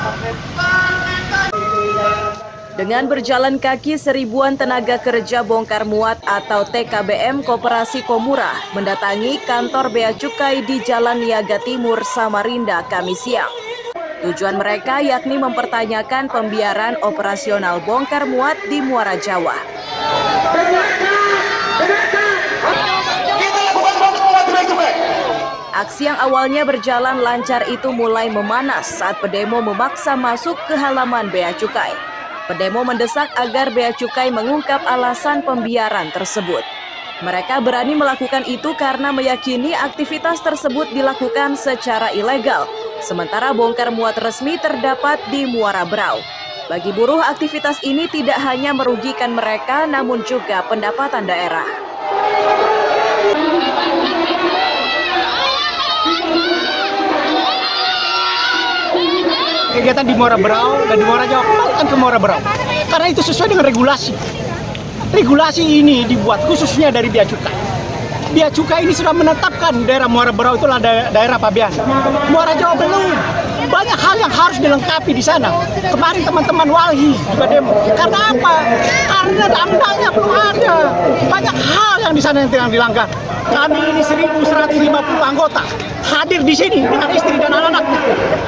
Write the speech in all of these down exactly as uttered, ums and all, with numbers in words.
Dengan berjalan kaki, seribuan tenaga kerja bongkar muat atau T K B M Koperasi Komura mendatangi kantor Bea Cukai di Jalan Niaga Timur, Samarinda, Kamis siang. Tujuan mereka yakni mempertanyakan pembiaran operasional bongkar muat di Muara Jawa. Aksi yang awalnya berjalan lancar itu mulai memanas saat pendemo memaksa masuk ke halaman Bea Cukai. Pendemo mendesak agar Bea Cukai mengungkap alasan pembiaran tersebut. Mereka berani melakukan itu karena meyakini aktivitas tersebut dilakukan secara ilegal, sementara bongkar muat resmi terdapat di Muara Brau. Bagi buruh, aktivitas ini tidak hanya merugikan mereka, namun juga pendapatan daerah. Kegiatan di Muara Brau dan di Muara Jawa, kembalikan ke Muara Brau. Karena itu sesuai dengan regulasi. Regulasi ini dibuat khususnya dari Bea Cukai. Bea Cukai ini sudah menetapkan daerah Muara Brau itulah da daerah pabean. Muara Jawa belum. Banyak hal yang harus dilengkapi di sana. Kemarin teman-teman Walhi juga demo. Karena apa? Karena damdanya belum ada. Banyak hal yang di sana yang sedang dilanggar. Kami ini seribu seratus lima puluh anggota hadir di sini dengan istri dan anak-anaknya.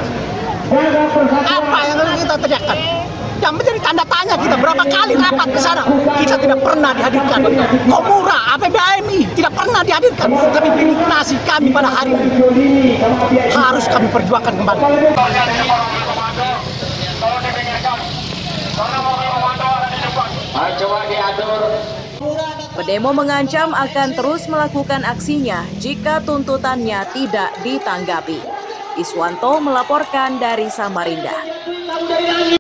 Apa yang kita teriakkan? Yang menjadi tanda tanya kita berapa kali rapat ke sana, kita tidak pernah dihadirkan. Komura, A P B M I tidak pernah dihadirkan. Tapi indignasi kami pada hari ini harus kami perjuangkan kembali. Pendemo mengancam akan terus melakukan aksinya jika tuntutannya tidak ditanggapi. Iswanto melaporkan dari Samarinda.